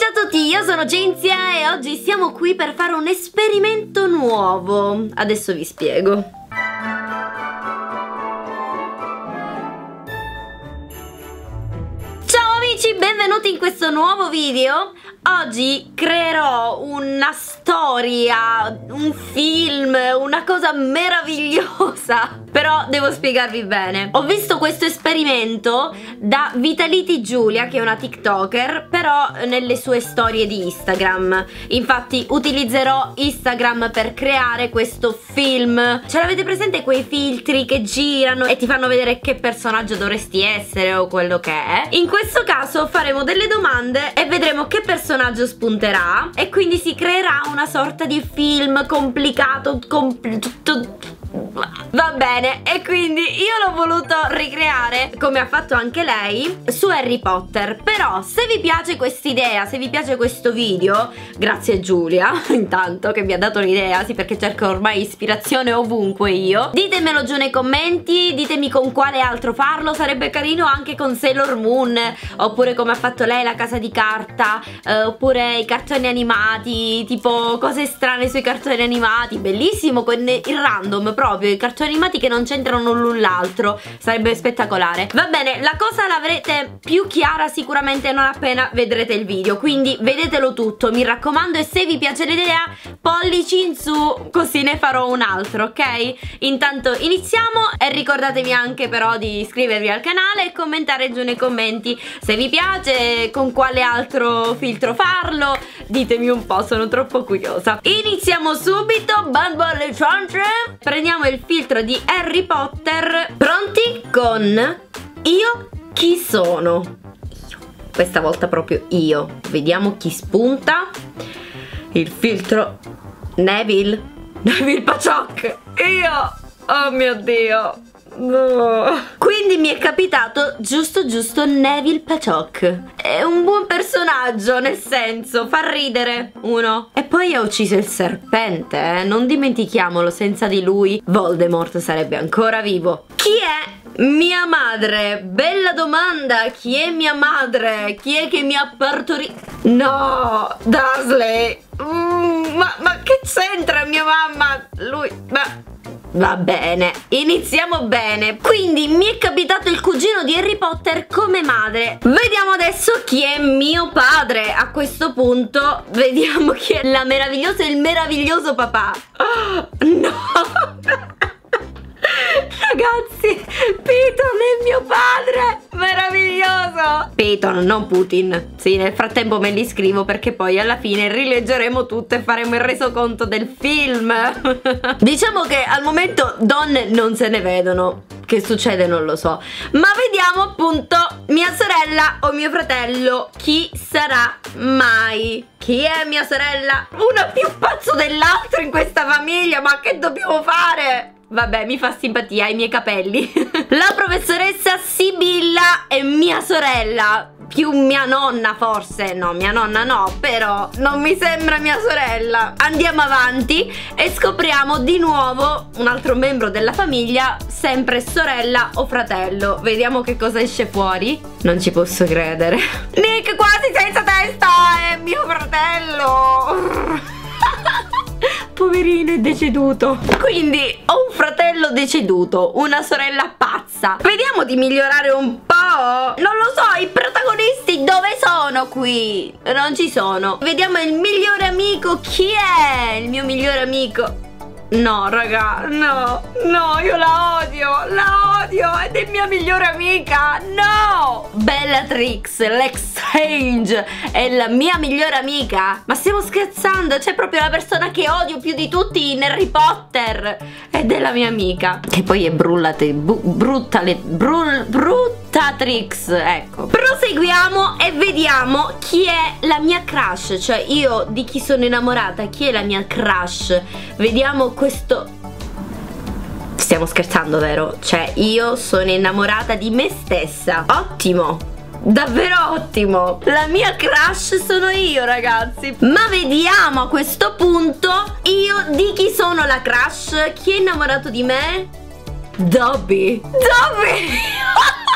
Ciao a tutti, io sono Cinzia e oggi siamo qui per fare un esperimento nuovo. Adesso vi spiego. Ciao amici, benvenuti in questo nuovo video. Oggi creerò una storia, un film, una cosa meravigliosa. Però devo spiegarvi bene. Ho visto questo esperimento da Vitality Giulia, che è una TikToker, però nelle sue storie di Instagram. Infatti utilizzerò Instagram per creare questo film. Ce l'avete presente quei filtri che girano e ti fanno vedere che personaggio dovresti essere o quello che è? In questo caso faremo delle domande e vedremo che personaggio spunterà, e quindi si creerà una sorta di film complicato, va bene, e quindi io l'ho voluto ricreare, come ha fatto anche lei, su Harry Potter. Però se vi piace quest'idea, se vi piace questo video, grazie Giulia intanto che mi ha dato l'idea, sì, perché cerco ormai ispirazione ovunque io, ditemelo giù nei commenti, ditemi con quale altro farlo. Sarebbe carino anche con Sailor Moon, oppure come ha fatto lei la casa di carta, oppure i cartoni animati, tipo cose strane sui cartoni animati, bellissimo, con il random proprio, i cartoni animati che non c'entrano l'un l'altro, sarebbe spettacolare. Va bene, la cosa l'avrete più chiara sicuramente non appena vedrete il video, quindi vedetelo tutto, mi raccomando, e se vi piace l'idea pollici in su, così ne farò un altro, ok? Intanto iniziamo, e ricordatevi anche però di iscrivervi al canale e commentare giù nei commenti se vi piace, con quale altro filtro farlo, ditemi un po', sono troppo curiosa. Iniziamo subito, bando alle ciance, prendiamo il filtro di Harry Potter. Pronti? Con io chi sono? Io. Questa volta proprio io. Vediamo chi spunta. Il filtro Neville Paciok. Io. Oh mio Dio. No. Quindi mi è capitato giusto Neville Paciok. È un buon personaggio, nel senso, fa ridere, uno. E poi ha ucciso il serpente, non dimentichiamolo, senza di lui Voldemort sarebbe ancora vivo. Chi è mia madre? Bella domanda, chi è mia madre? Chi è che mi ha partorito? No, Dursley. Ma che c'entra mia mamma? Lui, va bene, iniziamo bene. Quindi mi è capitato il cugino di Harry Potter come madre. Vediamo adesso chi è mio padre. A questo punto vediamo chi è la meravigliosa e il meraviglioso papà. Oh, no. Ragazzi, Piton è mio padre, meraviglioso. Piton, non Putin. Sì, nel frattempo me li scrivo, perché poi alla fine rileggeremo tutto e faremo il resoconto del film. Diciamo che al momento donne non se ne vedono. Che succede non lo so, ma vediamo appunto mia sorella o mio fratello. Chi sarà mai? Chi è mia sorella? Una più pazzo dell'altro in questa famiglia, ma che dobbiamo fare? Vabbè, mi fa simpatia, i miei capelli. La professoressa Sibilla è mia sorella. Più mia nonna forse. No, mia nonna no, però non mi sembra mia sorella. Andiamo avanti e scopriamo di nuovo un altro membro della famiglia, sempre sorella o fratello. Vediamo che cosa esce fuori. Non ci posso credere. Nick quasi senza testa è mio fratello. Poverino, è deceduto. Quindi ho un fratello deceduto, una sorella pazza. Vediamo di migliorare un po'. Non lo so, i protagonisti dove sono qui? Non ci sono. Vediamo il migliore amico. Chi è il mio migliore amico? No raga, no, io la odio ed è mia migliore amica, no! Bellatrix Lestrange è la mia migliore amica? Ma stiamo scherzando? C'è proprio la persona che odio più di tutti in Harry Potter ed è la mia amica, che poi è Bruttatrix, ecco. Proseguiamo e vediamo chi è la mia crush, cioè io di chi sono innamorata, chi è la mia crush. Vediamo questo. Stiamo scherzando, vero? Cioè io sono innamorata di me stessa. Ottimo, davvero ottimo. La mia crush sono io, ragazzi. Ma vediamo a questo punto io di chi sono la crush. Chi è innamorato di me? Dobby.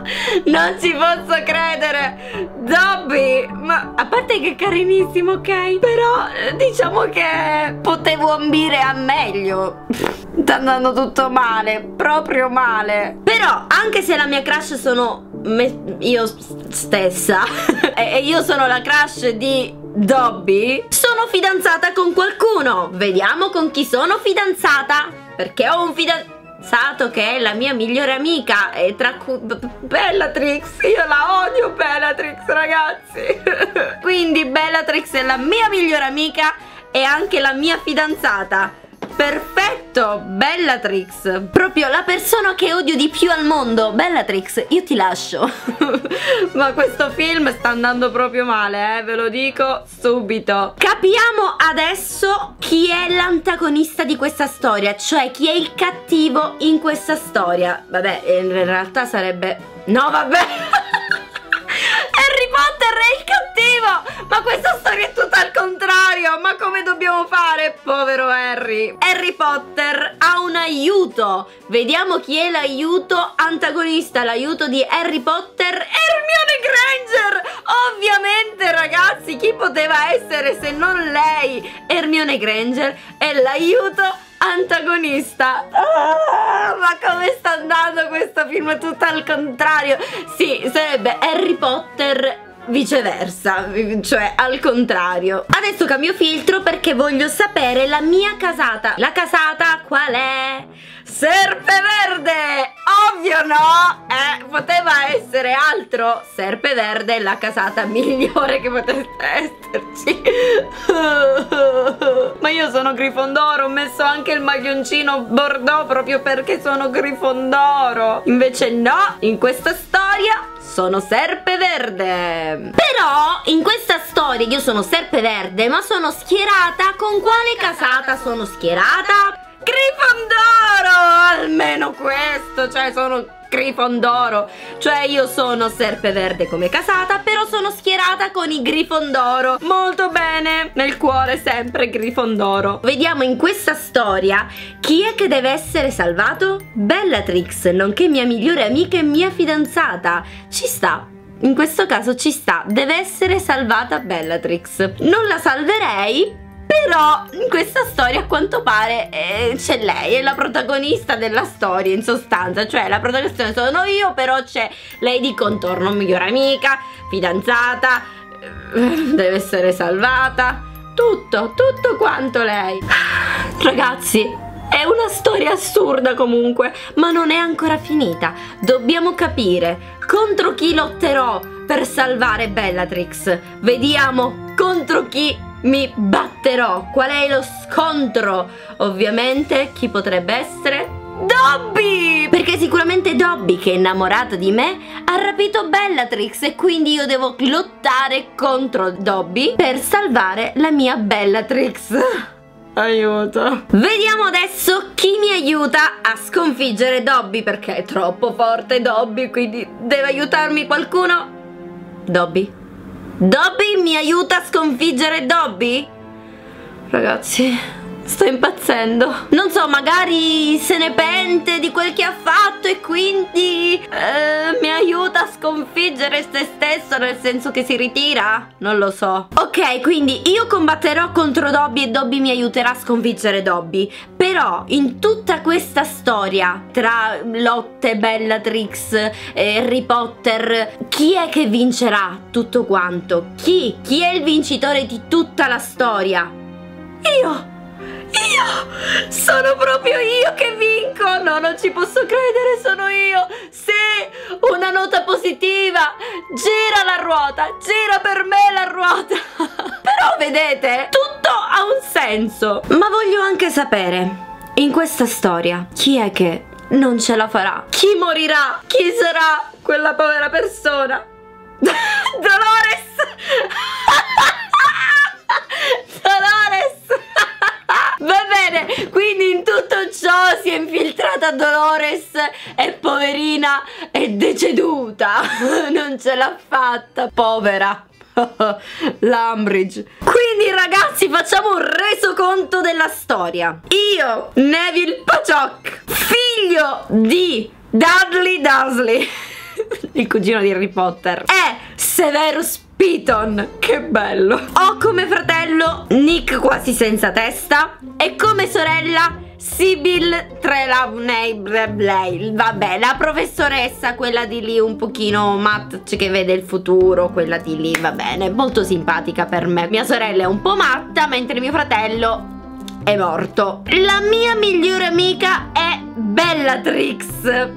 Non ci posso credere. Dobby, ma a parte che è carinissimo, ok? Però diciamo che potevo ambire a meglio. Sta andando tutto male, proprio male. Però anche se la mia crush sono io stessa e io sono la crush di Dobby, sono fidanzata con qualcuno. Vediamo con chi sono fidanzata, perché ho un fidanzato che è la mia migliore amica, e tra cui Bellatrix. Io la odio Bellatrix, ragazzi. Quindi Bellatrix è la mia migliore amica e anche la mia fidanzata. Perfetto, Bellatrix, proprio la persona che odio di più al mondo. Bellatrix, io ti lascio. Ma questo film sta andando proprio male, ve lo dico subito. Capiamo adesso chi è l'antagonista di questa storia, cioè chi è il cattivo in questa storia. Vabbè, in realtà sarebbe... no, vabbè. Harry Potter è il cattivo! Ma questa storia è tutta al contrario! Ma come dobbiamo fare? Povero Harry! Harry Potter ha un aiuto! Vediamo chi è l'aiuto antagonista. L'aiuto di Harry Potter, Hermione Granger! Ovviamente, ragazzi, chi poteva essere se non lei? Hermione Granger è l'aiuto antagonista. Ma come sta andando questo film? Tutto al contrario. Sì, sarebbe Harry Potter viceversa, cioè al contrario. Adesso cambio filtro perché voglio sapere la mia casata. La casata qual è? Serpeverde! Ovvio no! Poteva essere altro. Serpeverde è la casata migliore che potesse esserci. Ma io sono Grifondoro, ho messo anche il maglioncino bordeaux proprio perché sono Grifondoro. Invece no, in questa storia sono Serpeverde. Però in questa storia io sono Serpeverde, ma sono schierata con quale casata sono schierata? Grifondoro! Almeno questo, cioè sono Grifondoro. Cioè io sono Serpeverde come casata, però sono schierata con i Grifondoro. Molto bene, nel cuore sempre Grifondoro. Vediamo in questa storia chi è che deve essere salvato? Bellatrix, nonché mia migliore amica e mia fidanzata. Ci sta. In questo caso ci sta, deve essere salvata Bellatrix. Non la salverei, però in questa storia a quanto pare c'è lei, è la protagonista della storia in sostanza. Cioè la protagonista sono io, però c'è lei di contorno, migliore amica, fidanzata, deve essere salvata. Tutto quanto lei. Ragazzi, è una storia assurda comunque, ma non è ancora finita. Dobbiamo capire contro chi lotterò per salvare Bellatrix. Vediamo contro chi mi batterò. Qual è lo scontro? Ovviamente chi potrebbe essere? Dobby! Perché sicuramente Dobby, che è innamorato di me, ha rapito Bellatrix e quindi io devo lottare contro Dobby per salvare la mia Bellatrix. Aiuto. Vediamo adesso chi mi aiuta a sconfiggere Dobby, perché è troppo forte Dobby, quindi deve aiutarmi qualcuno. Dobby? Dobby mi aiuta a sconfiggere Dobby? Ragazzi, sto impazzendo. Non so, magari se ne pente di quel che ha fatto e quindi mi aiuta a sconfiggere se stesso, nel senso che si ritira? Non lo so. Ok, quindi io combatterò contro Dobby e Dobby mi aiuterà a sconfiggere Dobby. Però in tutta questa storia tra lotte, Bellatrix e Harry Potter, chi è che vincerà tutto quanto? Chi? Chi è il vincitore di tutta la storia? Io! Sono proprio io che vinco! No, non ci posso credere, sono io! Sì, una nota positiva! Gira la ruota, gira per me la ruota! Però vedete, tutto ha un senso! Ma voglio anche sapere, in questa storia, chi è che non ce la farà? Chi morirà? Chi sarà quella povera persona? Dolores! Dolores! Va bene, quindi in tutto ciò si è infiltrata Dolores e poverina è deceduta. Non ce l'ha fatta, povera. L'Umbridge. Quindi ragazzi, facciamo un resoconto della storia. Io, Neville Pochok, figlio di Dudley Dursley il cugino di Harry Potter, è Severus Piton. Che bello. Ho come fratello Nick quasi senza testa e come sorella Sibyl Trelawney, vabbè, la professoressa, quella di lì un pochino matta, che vede il futuro, quella di lì, va bene, molto simpatica per me. Mia sorella è un po' matta, mentre mio fratello è morto. La mia migliore amica è Bellatrix,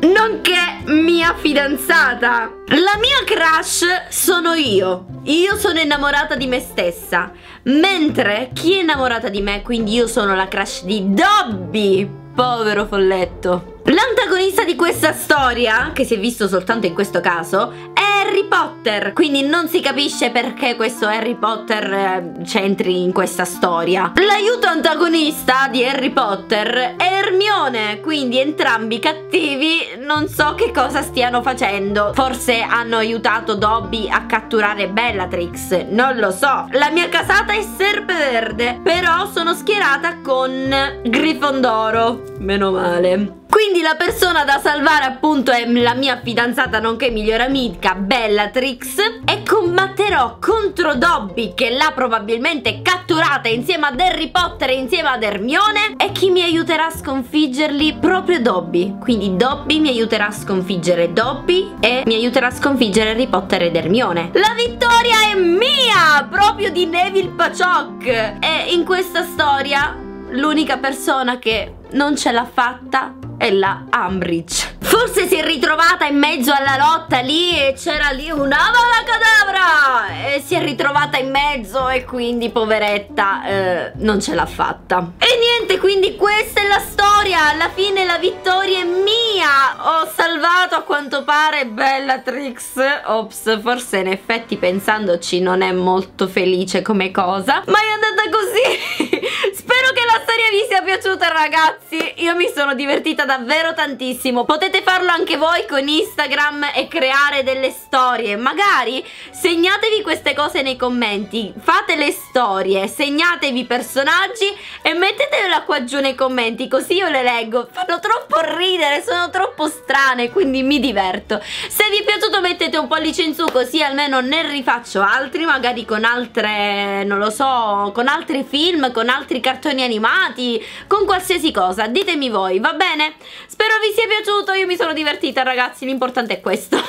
nonché mia fidanzata. La mia crush sono io. Io sono innamorata di me stessa, mentre chi è innamorata di me, quindi io sono la crush di Dobby. Povero folletto. L'antagonista di questa storia, che si è visto soltanto in questo caso, è Harry Potter, quindi non si capisce perché questo Harry Potter c'entri in questa storia. L'aiuto antagonista di Harry Potter è Hermione, quindi entrambi cattivi, non so che cosa stiano facendo. Forse hanno aiutato Dobby a catturare Bellatrix, non lo so. La mia casata è Serpeverde, però sono schierata con Grifondoro, meno male. Quindi la persona da salvare appunto è la mia fidanzata nonché migliore amica Bellatrix, e combatterò contro Dobby, che l'ha probabilmente catturata insieme ad Harry Potter e insieme ad Hermione, e chi mi aiuterà a sconfiggerli? Proprio Dobby. Quindi Dobby mi aiuterà a sconfiggere Dobby e mi aiuterà a sconfiggere Harry Potter ed Hermione. La vittoria è mia, proprio di Neville Paciok. E in questa storia l'unica persona che non ce l'ha fatta è la Umbridge. Forse si è ritrovata in mezzo alla lotta lì e c'era lì un Avada Kedavra e si è ritrovata in mezzo e quindi poveretta non ce l'ha fatta. E niente, quindi questa è la storia. Alla fine la vittoria è mia. Ho salvato a quanto pare Bellatrix. Ops, forse in effetti pensandoci non è molto felice come cosa, ma è andata così. Spero che la storia vi sia piaciuta, ragazzi. Io mi sono divertita davvero tantissimo. Potete farlo anche voi con Instagram e creare delle storie. Magari segnatevi queste cose nei commenti. Fate le storie, segnatevi i personaggi e mettetela qua giù nei commenti, così io le leggo. Fanno troppo ridere, sono troppo strane, quindi mi diverto. Se vi è piaciuto mettete un pollice in su, così almeno ne rifaccio altri, magari con altre, non lo so, con altri film, con altri cartoni animati, con qualsiasi cosa. Ditemi voi, va bene? Spero vi sia piaciuto, io mi sono divertita, ragazzi, l'importante è questo.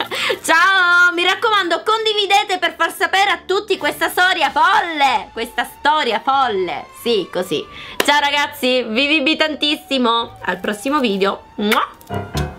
Ciao, mi raccomando, condividete per far sapere a tutti questa storia folle. Questa storia folle, sì, così. Ciao ragazzi, vi tantissimo. Al prossimo video. Mua.